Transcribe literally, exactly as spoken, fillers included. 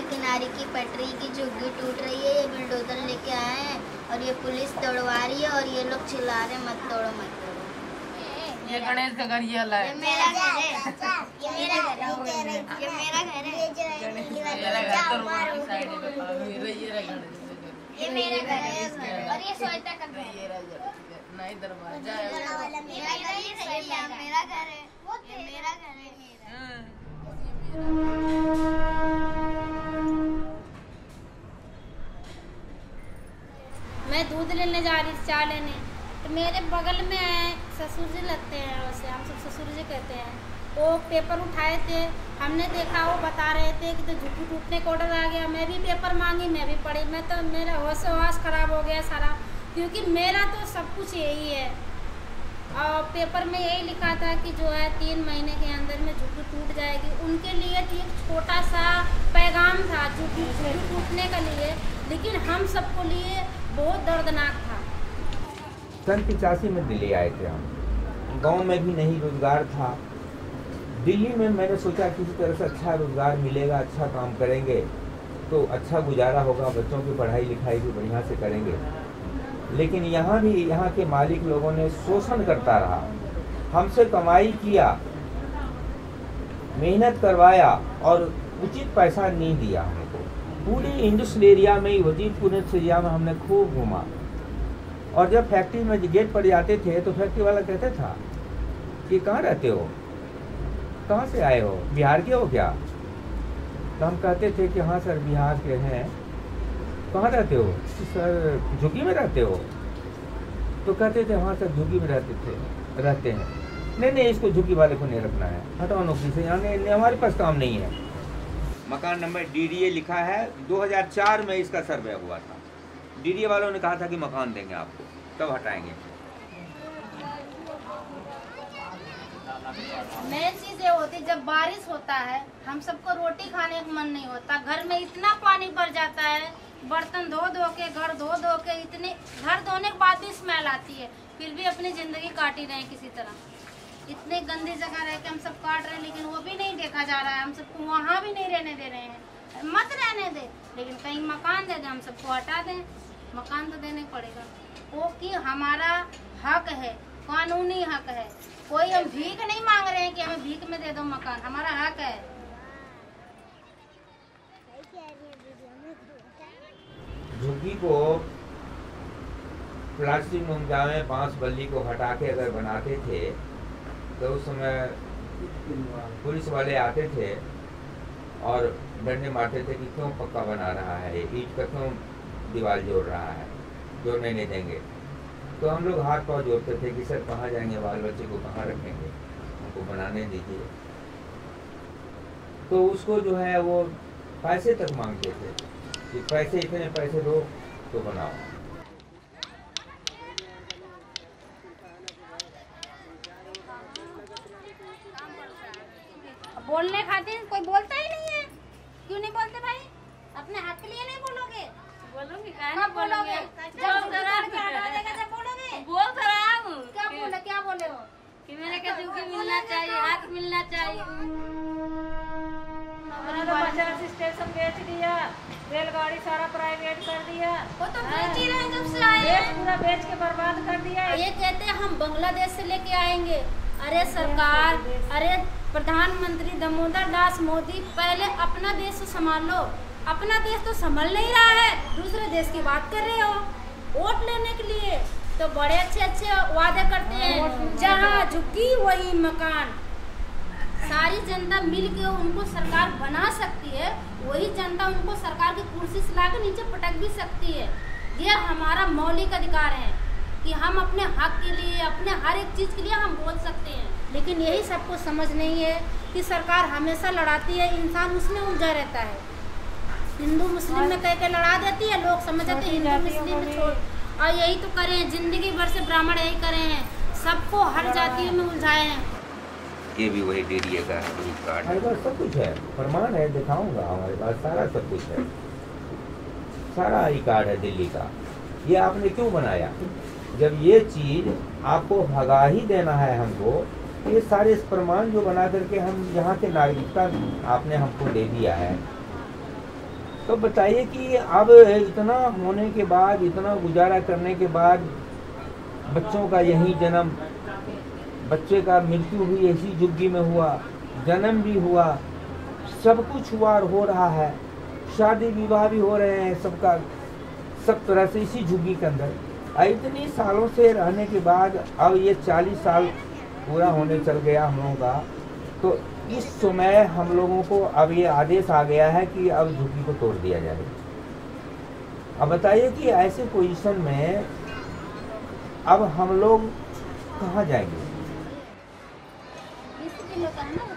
किनारे की पटरी की झुग्गी टूट रही है, ये बुलडोजर लेके आए हैं और ये पुलिस तोड़वा रही है और ये लोग चिल्ला रहे मत तोड़ो मत तोड़ो। ये गणेश का घर ये है, ये मेरा घर है, ये मेरा घर है, ये मेरा घर है, ये मेरा घर है और ये श्वेता का घर है। नहीं दरवाजा मेरा घर है, ये मेरा घर है। मैं दूध लेने जा रही थी, चाय लेने, तो मेरे बगल में आए ससुर जी लगते हैं, वैसे हम सब ससुर जी कहते हैं। वो पेपर उठाए थे, हमने देखा वो बता रहे थे कि तो झुग्गी टूटने का ऑर्डर आ गया। मैं भी पेपर मांगी, मैं भी पढ़ी, मैं तो मेरा होश हवास खराब हो गया सारा, क्योंकि मेरा तो सब कुछ यही है। और पेपर में यही लिखा था कि जो है तीन महीने के अंदर में झुग्गी टूट जाएगी। उनके लिए तो एक छोटा सा पैगाम था झुग्गी झुग्गी टूटने के लिए, लेकिन हम सबको लिए बहुत दर्दनाक था। सन पिचासी में दिल्ली आए थे हम, गांव में भी नहीं रोजगार था। दिल्ली में मैंने सोचा किसी तरह से अच्छा रोजगार मिलेगा, अच्छा काम करेंगे तो अच्छा गुजारा होगा, बच्चों की पढ़ाई लिखाई भी बढ़िया से करेंगे। लेकिन यहाँ भी यहाँ के मालिक लोगों ने शोषण करता रहा, हमसे कमाई किया, मेहनत करवाया और उचित पैसा नहीं दिया हमको। पूरी इंडस्ट्रियल एरिया में, वजीरपुर एरिया में हमने खूब घूमा। और जब फैक्ट्री में गेट पर जाते थे तो फैक्ट्री वाला कहता था कि कहाँ रहते हो, कहाँ से आए हो, बिहार के हो क्या? तो हम कहते थे कि हाँ सर बिहार के हैं। कहाँ रहते हो? सर झुग्गी में रहते हो? तो कहते थे हाँ सर झुग्गी में रहते थे रहते हैं। नहीं नहीं, इसको झुग्गी वाले को नहीं रखना है, हटाओ नौकरी से, यहाँ हमारे पास काम नहीं है। मकान नंबर डी डी ए लिखा है, दो हज़ार चार में इसका सर्वे हुआ था। डी डी ए वालों ने कहा था कि मकान देंगे आपको, तब हटाएंगे। मेन चीज ये होती, जब बारिश होता है हम सबको रोटी खाने का मन नहीं होता, घर में इतना पानी भर जाता है, बर्तन धो धो के, घर धो धो के, इतने घर धोने के बाद भी स्मेल आती है, फिर भी अपनी जिंदगी काट ही रहे हैं किसी तरह। इतने गंदी जगह रह के हम सब काट रहे हैं, लेकिन वो भी नहीं देखा जा रहा है, हम सबको वहाँ भी नहीं रहने दे रहे हैं। मत रहने दे, लेकिन कहीं मकान दे दे, हम सबको हटा दें, मकान तो देने पड़ेगा। वो कि हमारा हक है, कानूनी हक है, कोई हम भीख नहीं मांग रहे हैं कि हमें भीख में दे दो मकान, हमारा हक है। झुग्गी को प्लास्टिक मुमजा में बांस बल्ली को हटा के अगर बनाते थे तो उस समय पुलिस वाले आते थे और डंडे मारते थे कि क्यों पक्का बना रहा है, ईंट का क्यों दीवार जोड़ रहा है, जोड़ने नहीं देंगे। तो हम लोग हाथ पाँव जोड़ते थे कि सर कहाँ जाएंगे, बाल बच्चे को कहाँ रखेंगे, हमको बनाने दीजिए। तो उसको जो है वो पैसे तक मांगते थे कि पैसे, इतने पैसे दो तो बनाओ। बोलने खातिर कोई बोलता ही नहीं है, क्यों नहीं बोलते भाई? अपने हक के लिए नहीं बोलोगे? बोलोगे क्या बोलोगे? जब हटा देगा जब बोलोगे? बोल तो रहा हूँ। क्या बोले क्या बोले हो? कि मेरे को झुग्गी मिलना चाहिए, हक मिलना चाहिए। हमने तो बच्चा स्टेशन बेच दिया, रेलगाड़ी सारा प्राइवेट कर दिया, वो तो बेच ही रहे जब से आए देश पूरा बेच के बर्बाद कर दिया। ये कहते हैं हम बांग्लादेश से लेके आएंगे। अरे सरकार, अरे प्रधानमंत्री दामोदर दास मोदी, पहले अपना देश तो संभाल लो। अपना देश तो संभल नहीं रहा है, दूसरे देश की बात कर रहे हो। वोट लेने के लिए तो बड़े अच्छे अच्छे वादे करते हैं, जहाँ झुग्गी वही मकान। सारी जनता मिल के उनको सरकार बना सकती है, वही जनता उनको सरकार की कुर्सी से लाकर नीचे पटक भी सकती है। ये हमारा मौलिक अधिकार है कि हम अपने हक के लिए, अपने हर एक चीज़ के लिए हम बोल सकते हैं। लेकिन यही सबको समझ नहीं है कि सरकार हमेशा लड़ाती है, इंसान उसमें उलझा रहता है। हिंदू मुस्लिम में कह के लड़ा देती है, लोग समझ जाते हैं हिंदू मुस्लिम में छोड़, और यही तो करे हैं, जिंदगी भर से ब्राह्मण यही करे हैं, सबको हर जातियों में उलझाए हैं। ये भी वही डी डी ए का है, वही कार्ड है, सब कुछ है, प्रमाण है, दिखाऊंगा, हमारे पास सारा सब कुछ है, सारा आई कार्ड है दिल्ली का। ये आपने क्यों बनाया? जब ये चीज आपको भगा ही देना है हमको, ये सारे प्रमाण जो बना करके हम यहाँ के नागरिकता आपने हमको दे दिया है, तो बताइए कि अब इतना होने के बाद, इतना गुजारा करने के बाद, बच्चों का यही जन्म, बच्चे का मृत्यु भी इसी झुग्गी में हुआ, जन्म भी हुआ, सब कुछ हुआ और हो रहा है, शादी विवाह भी हो रहे हैं सबका, सब तरह से इसी झुग्गी के अंदर। इतनी सालों से रहने के बाद अब ये चालीस साल पूरा होने चल गया हम लोगों का, तो इस समय हम लोगों को अब ये आदेश आ गया है कि अब झुग्गी को तोड़ दिया जाए। अब बताइए कि ऐसे पोजीशन में अब हम लोग कहाँ जाएंगे? बीस किलो का है ना।